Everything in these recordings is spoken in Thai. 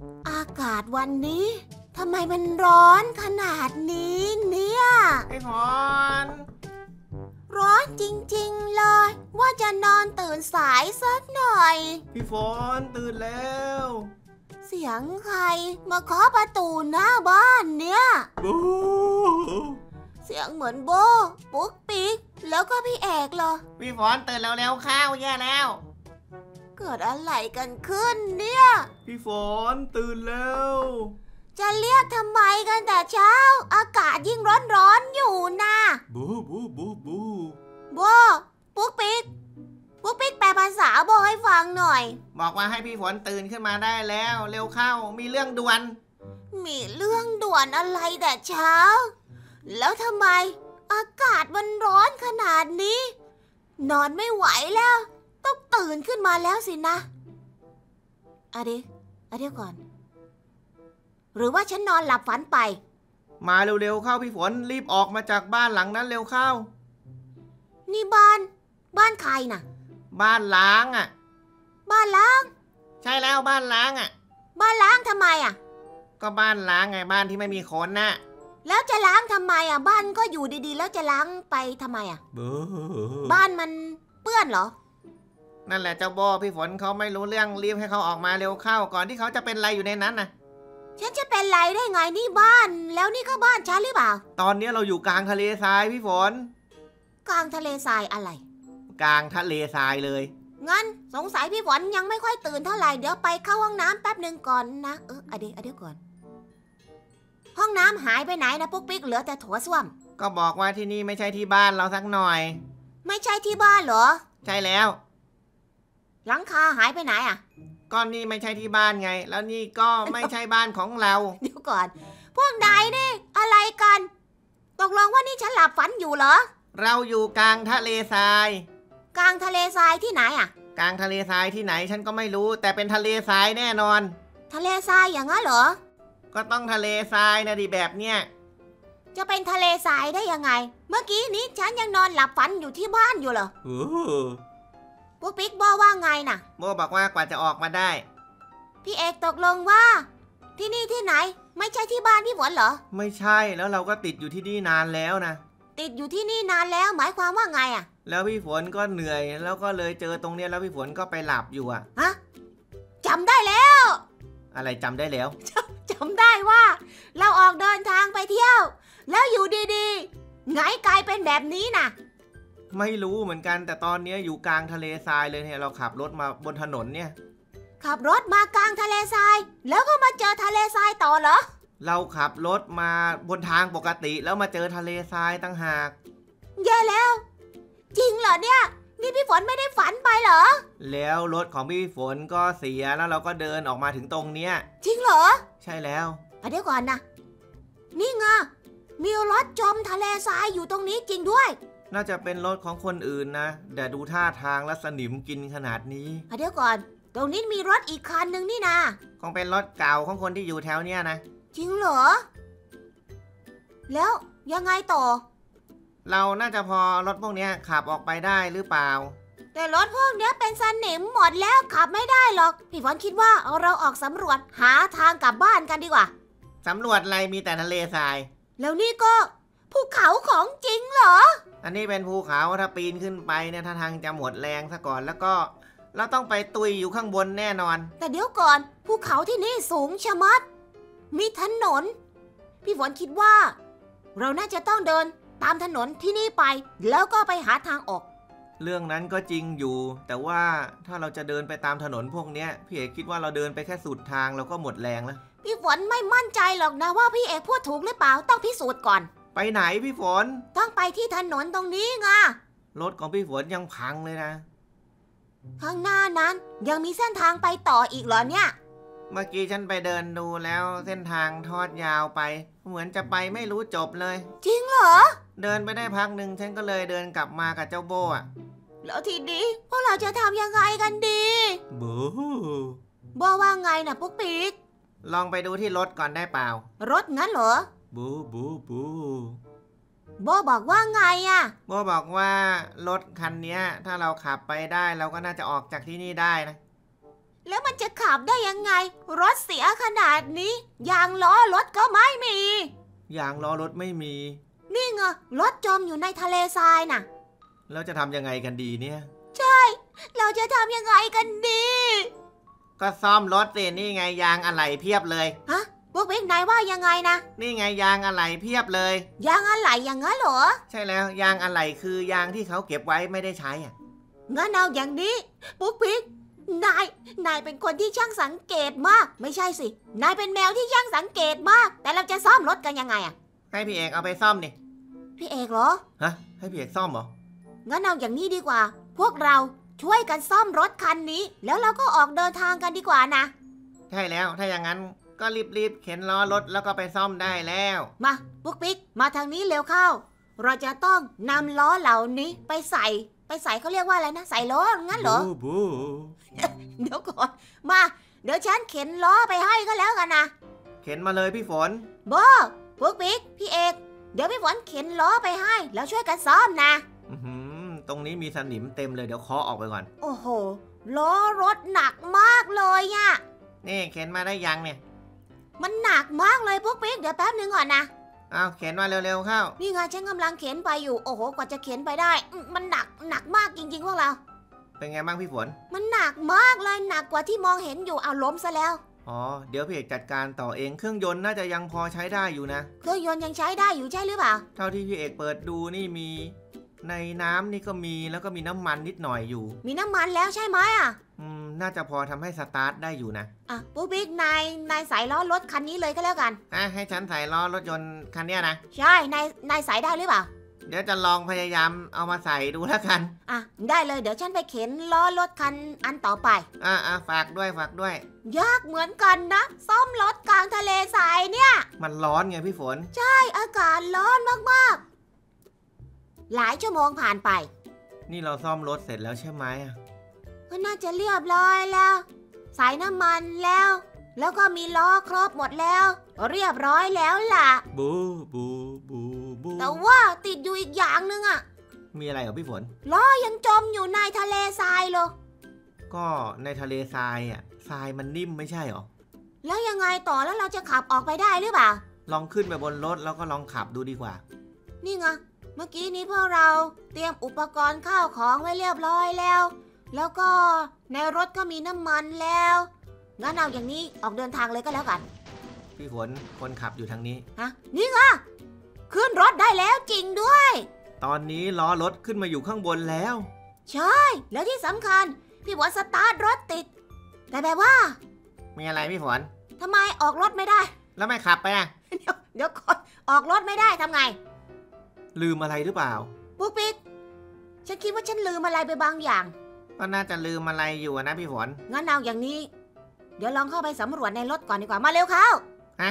อากาศวันนี้ทำไมมันร้อนขนาดนี้เนี่ยพี่ฝนร้อนจริงๆเลยว่าจะนอนตื่นสายสักหน่อยพี่ฝนตื่นแล้วเสียงใครมาเคาะประตูหน้าบ้านเนี่ยบูเสียงเหมือนโบปุ๊กปิ๊กแล้วก็พี่เอกเหรอพี่ฝนตื่นแล้วข้าวแย่แล้วเกิดอะไรกันขึ้นเนี่ยพี่ฝนตื่นแล้วจะเรียกทำไมกันแต่เช้าอากาศยิ่งร้อนอยู่นะบูโบปุ๊กปิ๊กแปลภาษาโบให้ฟังหน่อยบอกว่าให้พี่ฝนตื่นขึ้นมาได้แล้วเร็วเข้ามีเรื่องด่วนมีเรื่องด่วนอะไรแต่เช้าแล้วทำไมอากาศมันร้อนขนาดนี้นอนไม่ไหวแล้วต้องตื่นขึ้นมาแล้วสินะเดี๋ยวก่อนหรือว่าฉันนอนหลับฝันไปมาเร็วๆเข้าพี่ฝนรีบออกมาจากบ้านหลังนั้นเร็วเข้านี่บ้านใครน่ะบ้านล้างอ่ะบ้านล้างใช่แล้วบ้านล้างอ่ะบ้านล้างทำไมอ่ะก็บ้านล้างไงบ้านที่ไม่มีคนน่ะแล้วจะล้างทำไมอ่ะบ้านก็อยู่ดีๆแล้วจะล้างไปทำไมอ่ะบ้านมันเปื้อนเหรอนั่นแหละเจ้าโบพี่ฝนเขาไม่รู้เรื่องรีบให้เขาออกมาเร็วเข้าก่อนที่เขาจะเป็นอะไรอยู่ในนั้นน่ะฉันจะเป็นไรได้ไงนี่บ้านแล้วนี่ก็บ้านฉันหรือเปล่าตอนนี้เราอยู่กลางทะเลทรายพี่ฝนกลางทะเลทรายอะไรกลางทะเลทรายเลยงั้นสงสัยพี่ฝนยังไม่ค่อยตื่นเท่าไหร่เดี๋ยวไปเข้าห้องน้ำแป๊บหนึ่งก่อนนะเดี๋ยวก่อนห้องน้ำหายไปไหนนะปุ๊กปิ๊กเหลือแต่โถส้วมก็บอกว่าที่นี่ไม่ใช่ที่บ้านเราสักหน่อยไม่ใช่ที่บ้านเหรอใช่แล้วหลังคาหายไปไหนอ่ะก็นี่ไม่ใช่ที่บ้านไงแล้วนี่ก็ไม่ใช่บ้านของเราเดี๋ยวก่อนพวกนายนี่อะไรกันตกลงว่านี่ฉันหลับฝันอยู่เหรอเราอยู่กลางทะเลทรายกลางทะเลทรายที่ไหนอ่ะกลางทะเลทรายที่ไหนฉันก็ไม่รู้แต่เป็นทะเลทรายแน่นอนทะเลทรายอย่างนั้นเหรอก็ต้องทะเลทรายนะดิแบบเนี้ยจะเป็นทะเลทรายได้ยังไงเมื่อกี้นี้ฉันยังนอนหลับฝันอยู่ที่บ้านอยู่เหรอพวกปิ๊กบอกว่าไงน่ะโบบอกว่ากว่าจะออกมาได้พี่เอกตกลงว่าที่นี่ที่ไหนไม่ใช่ที่บ้านพี่ฝนเหรอไม่ใช่แล้วเราก็ติดอยู่ที่นี่นานแล้วนะติดอยู่ที่นี่นานแล้วหมายความว่าไงอ่ะแล้วพี่ฝนก็เหนื่อยแล้วก็เลยเจอตรงเนี้ยแล้วพี่ฝนก็ไปหลับอยู่ฮะจำได้แล้วอะไรจำได้แล้วจำได้ว่าเราออกเดินทางไปเที่ยวแล้วอยู่ดีๆไงกลายเป็นแบบนี้น่ะไม่รู้เหมือนกันแต่ตอนนี้อยู่กลางทะเลทรายเลยเนี่ยเราขับรถมาบนถนนเนี่ยขับรถมากลางทะเลทรายแล้วก็มาเจอทะเลทรายต่อเหรอเราขับรถมาบนทางปกติแล้วมาเจอทะเลทรายต่างหากแย่แล้วจริงเหรอเนี่ยนี่พี่ฝนไม่ได้ฝันไปเหรอแล้วรถของพี่ฝนก็เสียแล้วเราก็เดินออกมาถึงตรงเนี้ยจริงเหรอใช่แล้วเดี๋ยวก่อนนะนี่ไงมีรถจมทะเลทรายอยู่ตรงนี้จริงด้วยน่าจะเป็นรถของคนอื่นนะแต่ดูท่าทางและสนิมกินขนาดนี้เดี๋ยวก่อนตรงนี้มีรถอีกคันหนึ่งนี่นะคงเป็นรถเก่าของคนที่อยู่แถวเนี้ยนะจริงเหรอแล้วยังไงต่อเราน่าจะพอรถพวกนี้ขับออกไปได้หรือเปล่าแต่รถพวกนี้เป็นสนิมหมดแล้วขับไม่ได้หรอกพี่ฝนคิดว่าเราออกสำรวจหาทางกลับบ้านกันดีกว่าสำรวจอะไรมีแต่ทะเลทรายแล้วนี่ก็ภูเขาของจริงเหรออันนี้เป็นภูเขาถ้าปีนขึ้นไปเนี่ยท่าทางจะหมดแรงซะก่อนแล้วก็เราต้องไปตุยอยู่ข้างบนแน่นอนแต่เดี๋ยวก่อนภูเขาที่นี่สูงชะมัดมีถนนพี่ฝนคิดว่าเราน่าจะต้องเดินตามถนนที่นี่ไปแล้วก็ไปหาทางออกเรื่องนั้นก็จริงอยู่แต่ว่าถ้าเราจะเดินไปตามถนนพวกนี้พี่เอกคิดว่าเราเดินไปแค่สุดทางเราก็หมดแรงแล้วพี่ฝนไม่มั่นใจหรอกนะว่าพี่เอกพูดถูกหรือเปล่าต้องพิสูจน์ก่อนไปไหนพี่ฝนต้องไปที่ถนนตรงนี้ไงรถของพี่ฝนยังพังเลยนะข้างหน้านั้นยังมีเส้นทางไปต่ออีกเหรอเนี่ยเมื่อกี้ฉันไปเดินดูแล้วเส้นทางทอดยาวไปเหมือนจะไปไม่รู้จบเลยจริงเหรอเดินไปได้พักหนึ่งฉันก็เลยเดินกลับมากับเจ้าโบอ่ะแล้วทีนี้พวกเราจะทำยังไงกันดีบูโบว่าไงนะปุ๊กปิ๊กลองไปดูที่รถก่อนได้เปล่ารถงั้นเหรอบูโบบอกว่าไงอ่ะโบบอกว่ารถคันนี้ถ้าเราขับไปได้เราก็น่าจะออกจากที่นี่ได้นะแล้วมันจะขับได้ยังไงรถเสียขนาดนี้ยางล้อรถก็ไม่มียางล้อรถไม่มีนี่ไงรถจมอยู่ในทะเลทรายน่ะแล้วจะทำยังไงกันดีเนี่ยใช่เราจะทำยังไงกันดีก็ซ่อมรถสินี่ไงยางอะไหล่เพียบเลยฮะพวกบิ๊กนายว่ายังไงนะนี่ไงยางอะไหล่เพียบเลยยางอะไรอย่างนั้นเหรอใช่แล้วยางอะไหล่คือยางที่เขาเก็บไว้ไม่ได้ใช้อ่ะงั้นเอาอย่างนี้ปุ๊กปิ๊กนายเป็นคนที่ช่างสังเกตมากไม่ใช่สินายเป็นแมวที่ช่างสังเกตมากแต่เราจะซ่อมรถกันยังไงอะให้พี่เอกเอาไปซ่อมดิพี่เอกเหรอฮะให้พี่เอกซ่อมเหรองั้นเอาอย่างนี้ดีกว่า พวกเราช่วยกันซ่อมรถคันนี้แล้วเราก็ออกเดินทางกันดีกว่านะใช่แล้วถ้าอย่างนั้นก็รีบเข็นล้อรถแล้วก็ไปซ่อมได้แล้วมาปุ๊กปิ๊กมาทางนี้เร็วเข้าเราจะต้องนำล้อเหล่านี้ไปใส่เขาเรียกว่าอะไรนะใส่ล้องั้นเหรอบูเดี๋ยวก่อนมาเดี๋ยวฉันเข็นล้อไปให้ก็แล้วกันนะเข็นมาเลยพี่ฝนโบปุ๊กปิ๊กพี่เอกเดี๋ยวพี่ฝนเข็นล้อไปให้แล้วช่วยกันซ่อมนะตรงนี้มีสนิมเต็มเลยเดี๋ยวเคาะออกไปก่อนโอ้โหล้อรถหนักมากเลยอะนี่เข็นมาได้ยังเนี่ยมันหนักมากเลยปุ๊กปิ๊กเดี๋ยวแป๊บนึงก่อนนะเอาเข็นมาเร็วๆเข้านี่ไงฉันกำลังเข็นไปอยู่โอ้โหกว่าจะเข็นไปได้มันหนักมากจริงๆพวกเราเป็นไงบ้างพี่ฝนมันหนักมากเลยหนักกว่าที่มองเห็นอยู่เอาล้มซะแล้วอ๋อเดี๋ยวพี่เอกจัดการต่อเองเครื่องยนต์น่าจะยังพอใช้ได้อยู่นะเครื่องยนต์ยังใช้ได้อยู่ใช่หรือเปล่าเท่าที่พี่เอกเปิดดูนี่มีในน้ำนี่ก็มีแล้วก็มีน้ำมันนิดหน่อยอยู่มีน้ำมันแล้วใช่ไหมอ่ะน่าจะพอทำให้สตาร์ทได้อยู่นะอ่ะปุ๊กปิ๊กนายใส่ล้อรถคันนี้เลยก็แล้วกันให้ฉันใส่ล้อรถยนต์คันเนี้ยนะใช่นายใส่ได้หรือเปล่าเดี๋ยวจะลองพยายามเอามาใส่ดูแล้วกันอ่ะได้เลยเดี๋ยวฉันไปเข็นล้อรถคันอันต่อไปฝากด้วยยากเหมือนกันนะซ่อมรถกลางทะเลทรายเนี่ยมันร้อนไงพี่ฝนใช่อากาศร้อนมากๆหลายชั่วโมงผ่านไปนี่เราซ่อมรถเสร็จแล้วใช่ไหมก็น่าจะเรียบร้อยแล้วใส่น้ำมันแล้วก็มีล้อครบหมดแล้วเรียบร้อยแล้วล่ะบูแต่ว่าติดอยู่อีกอย่างนึงอะมีอะไรเหรอพี่ฝนล้อยังจมอยู่ในทะเลทรายเลยก็ในทะเลทรายทรายมันนิ่มไม่ใช่หรอแล้วยังไงต่อแล้วเราจะขับออกไปได้หรือเปล่าลองขึ้นไปบนรถแล้วก็ลองขับดูดีกว่านี่ไงเมื่อกี้นี้พวกเราเตรียมอุปกรณ์ข้าวของไว้เรียบร้อยแล้วก็ในรถก็มีน้ำมันแล้วงั้นเอาอย่างนี้ออกเดินทางเลยก็แล้วกันพี่ฝนคนขับอยู่ทางนี้ฮะนี่ไงขึ้นรถได้แล้วจริงด้วยตอนนี้ล้อรถขึ้นมาอยู่ข้างบนแล้วใช่แล้วที่สำคัญพี่ฝนสตาร์ทรถติดแต่แบบว่ามีอะไรพี่ฝนทำไมออกรถไม่ได้แล้วไม่ขับไปอ่ะเดี๋ยวก่อนออกรถไม่ได้ทำไงลืมอะไรหรือเปล่าปุ๊กปิ๊กฉันคิดว่าฉันลืมอะไรไปบางอย่างก็น่าจะลืมอะไรอยู่นะพี่ฝนงั้นเอาอย่างนี้ เดี๋ยวลองเข้าไปสำรวจในรถก่อนดีกว่ามาเร็วเข้าฮะ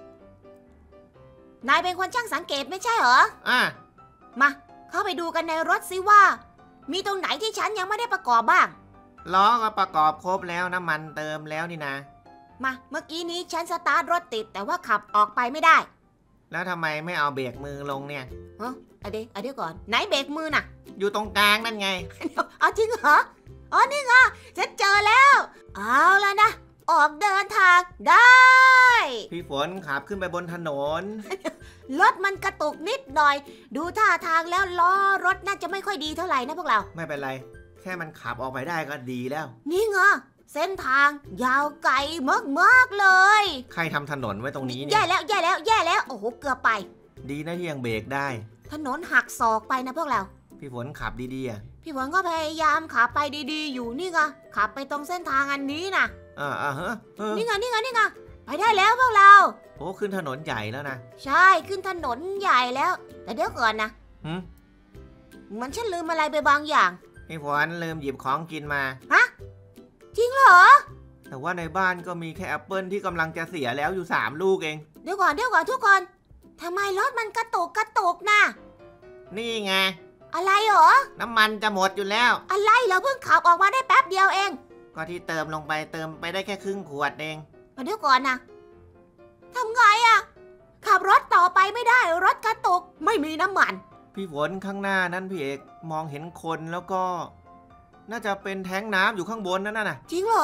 นายเป็นคนช่างสังเกตไม่ใช่เหรออ่ะมาเข้าไปดูกันในรถสิว่า มีตรงไหนที่ฉันยังไม่ได้ประกอบบ้างล้อก็ประกอบครบแล้วน้ำมันเติมแล้วนี่นะมาเมื่อกี้นี้ฉันสตาร์ทรถติดแต่ว่าขับออกไปไม่ได้แล้วทำไมไม่เอาเบรกมือลงเนี่ยเดี๋ยวก่อนไหนเบรกมือน่ะอยู่ตรงกลางนั่นไงเอาจริงเหรออ๋อนี่ไงฉันเจอแล้วเอาแล้วนะออกเดินทางได้พี่ฝนขับขึ้นไปบนถนนรถมันกระตุกนิดหน่อยดูท่าทางแล้วล้อรถน่าจะไม่ค่อยดีเท่าไหร่นะพวกเราไม่เป็นไรแค่มันขับออกไปได้ก็ดีแล้วนี่ไงเส้นทางยาวไกลมากๆเลยใครทำถนนไว้ตรงนี้เนี่ยแย่แล้วโอ้โหเกือบไปดีนะที่ยังเบรกได้ถนนหักศอกไปนะพวกเราพี่ฝนขับดีๆอ่ะพี่ฝนก็พยายามขับไปดีๆอยู่นี่ไงขับไปตรงเส้นทางอันนี้นะฮะนี่ไงไปได้แล้วพวกเราโอ้ขึ้นถนนใหญ่แล้วนะใช่ขึ้นถนนใหญ่แล้ว แต่เดี๋ยวก่อนนะ เหมือนฉันลืมอะไรไปบางอย่างพี่ฝนลืมหยิบของกินมาฮะจริงเหรอแต่ว่าในบ้านก็มีแค่แอปเปิลที่กำลังจะเสียแล้วอยู่3 ลูกเองเดี๋ยวก่อนทุกคนทำไมรถมันกระตุกนะนี่ไงอะไรเหรอน้ำมันจะหมดอยู่แล้วอะไรเราเพิ่งขับออกมาได้แป๊บเดียวเองก็ที่เติมลงไปเติมไปได้แค่ครึ่งขวดเองเดี๋ยวก่อนนะทำไงอะขับรถต่อไปไม่ได้รถกระตุกไม่มีน้ำมันพี่ฝนข้างหน้านั้นพี่เอกมองเห็นคนแล้วก็ น่าจะเป็นแท้งน้ำอยู่ข้างบนนั่นน่ะจริงเหรอ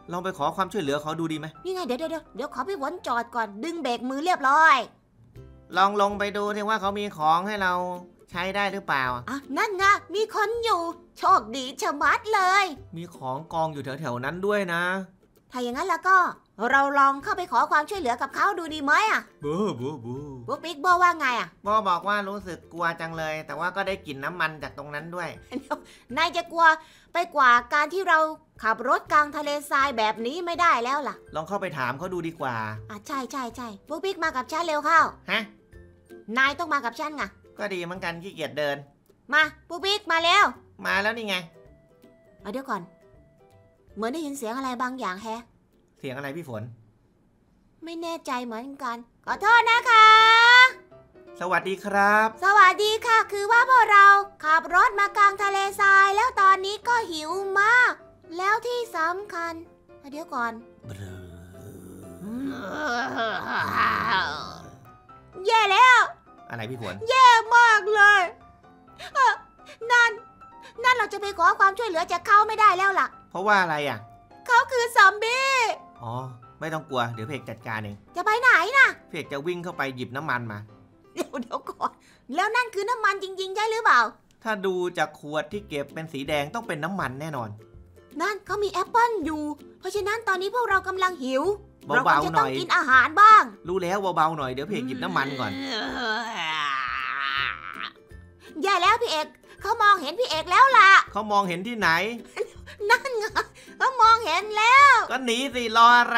ลองไปขอความช่วยเหลือเขาดูดีไหมนี่ไงเดี๋ยวขอพี่ฝนจอดก่อนดึงเบรกมือเรียบร้อยลองลงไปดูที่ว่าเขามีของให้เราใช้ได้หรือเปล่าอ่ะนั่นไงมีคนอยู่โชคดีชะมัดเลยมีของกองอยู่แถวๆนั้นด้วยนะถ้าอย่างนั้นแล้วก็เราลองเข้าไปขอความช่วยเหลือกับเขาดูดีไหมอ่ะบูปุ๊กปิ๊กบอกว่าไงอ่ะโบบอกว่ารู้สึกกลัวจังเลย แต่ว่าก็ได้กลิ่นน้ำมันจากตรงนั้นด้วยนายจะกลัวไปกว่าการที่เราขับรถกลางทะเลทรายแบบนี้ไม่ได้แล้วล่ะลองเข้าไปถามเขาดูดีกว่าอ่ะใช่ปุ๊กปิ๊กมากับฉันเร็วเข้าฮะนายต้องมากับฉันไงก็ดีเหมือนกันขี้เกียจเดินมาปุ๊กปิ๊กมาเร็วมาแล้วนี่ไงเอาเดี๋ยวก่อนเหมือนได้ยินเสียงอะไรบางอย่างแฮะเสียงอะไรพี่ฝนไม่แน่ใจเหมือนกันขอโทษนะคะสวัสดีครับสวัสดีค่ะคือว่าพวกเราขับรถมากลางทะเลทรายแล้วตอนนี้ก็หิวมาก แล้วที่สำคัญเดี๋ยวก่อนแย่แล้วอะไรพี่ฝนแย่มากเลยนั่นเราจะไปขอความช่วยเหลือจากเขาไม่ได้แล้วล่ะเพราะว่าอะไรอ่ะเขาคือซอมบี้อ๋อไม่ต้องกลัวเดี๋ยวเพกจัดการเองจะไปไหนนะเพกจะวิ่งเข้าไปหยิบน้ำมันมาเดี๋ยวก่อนแล้วนั่นคือน้ำมันจริงๆใช่หรือเปล่าถ้าดูจากขวดที่เก็บเป็นสีแดงต้องเป็นน้ำมันแน่นอนนั่นเขามีแอปเปิ้ลอยู่ เพราะฉะนั้นตอนนี้พวกเรากำลังหิว เราเบาจะๆหต้น่องอยกินอาหารบ้างรู้แล้วเบาๆหน่อยเดี๋ยวเพกหยิบน้ำมันก่อนแย่แล้วพี่เอกเขามองเห็นพี่เอกแล้วล่ะเขามองเห็นที่ไหนนั่นไงเขามองเห็นแล้วก็หนีสิรออะไร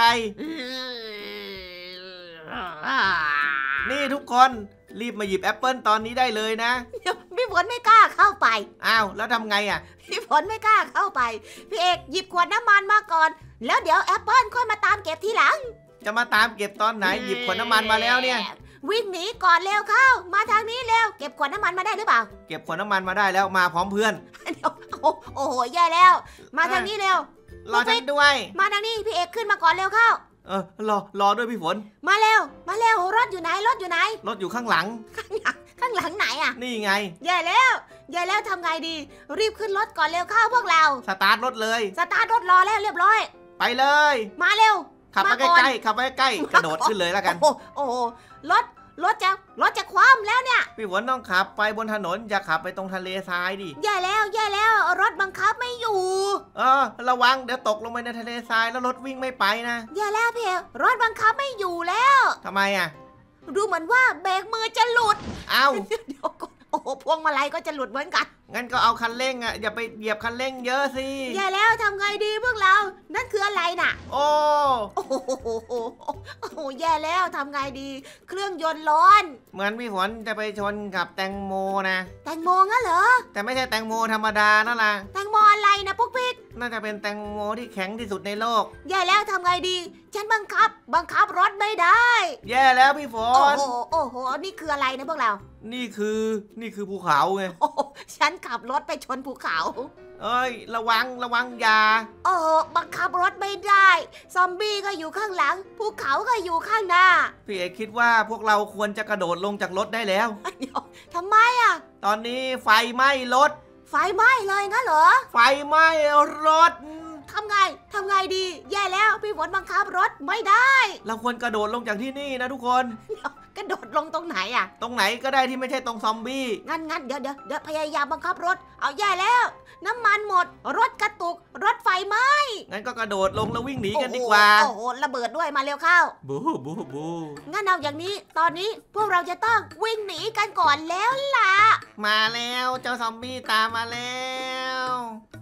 นี่ทุกคนรีบมาหยิบแอปเปิลตอนนี้ได้เลยนะพี่ฝนไม่กล้าเข้าไปอ้าวแล้วทำไงอ่ะพี่ฝนไม่กล้าเข้าไปพี่เอกหยิบขวดน้ำมันมาก่อนแล้วเดี๋ยวแอปเปิ้ลค่อยมาตามเก็บทีหลังจะมาตามเก็บตอนไหนหยิบขวดน้ำมันมาแล้วเนี่ยวิ่งหนีก่อนเร็วเข้ามาทางนี้เร็วเก็บขวดน้ำมันมาได้หรือเปล่าเก็บขวดน้ำมันมาได้แล้วมาพร้อมเพื่อนเดี๋ยวโอ้โหแย่แล้ว มาทางนี้เร็วรอฉันด้วยมาทางนี้พี่เอกขึ้นมาก่อนเร็วเข้ารอด้วยพี่ฝนมาเร็วรถอยู่ไหนรถอยู่ไหนรถอยู่ข้างหลังข้างหลังไหนอ่ะนี่ไงแย่แล้วทำไงดี รีบขึ้นรถก่อนเร็วเข้าพวกเราสตาร์ทรถเลยสตาร์ทรถรอแล้วเรียบร้อยไปเลยมาเร็วขับมาใกล้ๆขับมาใกล้ๆกระโดดขึ้นเลยแล้วกันโอ้โหรถจะคว่ำแล้วเนี่ยพี่ฝนต้องขับไปบนถนนอย่าขับไปตรงทะเลทรายดิแย่แล้วรถบังคับไม่อยู่ระวังเดี๋ยวตกลงไปในทะเลทรายแล้วรถวิ่งไม่ไปนะแย่แล้วพี่รถบังคับไม่อยู่แล้วทำไมอ่ะดูเหมือนว่าเบรกมือจะหลุดเอ้าเดี๋ยวก่อนโอ้โหพวงมาลัยก็จะหลุดเหมือนกันงั้นก็เอาคันเร่งอ่ะอย่าไปเหยียบคันเร่งเยอะสิแย่แล้วทำไงดีพวกเรา นั่นคืออะไรน่ะโอ้โอ้โหแย่แล้วทำไงดี เครื่องยนต์ร้อนเหมือนพี่ฝนจะไปชนกับแตงโมนะแตงโมงั้นเหรอแต่ไม่ใช่แตงโมธรรมดานั่นล่ะแตงโมอะไรนะปุ๊กปิ๊กน่าจะเป็นแตงโมที่แข็งที่สุดในโลกแย่แล้วทำไงดี ฉันบังคับรถไม่ได้แย่แล้วพี่ฝโอ้นโหนี่คืออะไรนะพวกเรานี่คือภูเขาไงโอ้โหฉันขับรถไปชนภูเขาเอ้ยระวังอย่าโอ้โหบังคับรถไม่ได้ ซอมบี้ก็อยู่ข้างหลัง ภูเขาก็อยู่ข้างหน้าพี่เอกคิดว่าพวกเราควรจะกระโดดลงจากรถได้แล้วเดี๋ยวทำไมอ่ะตอนนี้ไฟไหม้รถไฟไหม้เลยงั้นเหรอไฟไหม้รถทำไงดี แย่แล้วพี่ฝนบังคับรถไม่ได้เราควรกระโดดลงจากที่นี่นะทุกคนกระโดดลงตรงไหนอ่ะตรงไหนก็ได้ที่ไม่ใช่ตรงซอมบี้งั้นเดี๋ยวพยายามบังคับรถ เอาแย่แล้ว น้ำมันหมด รถกระตุก รถไฟไหม้งั้นก็กระโดดลงแล้ววิ่งหนีกันดีกว่าโอ้โหระเบิดด้วยมาเร็วเข้าบูงั้นเอาอย่างนี้ ตอนนี้พวกเราจะต้องวิ่งหนีกันก่อนแล้วล่ะมาแล้วเจ้าซอมบี้ตามมาแล้ว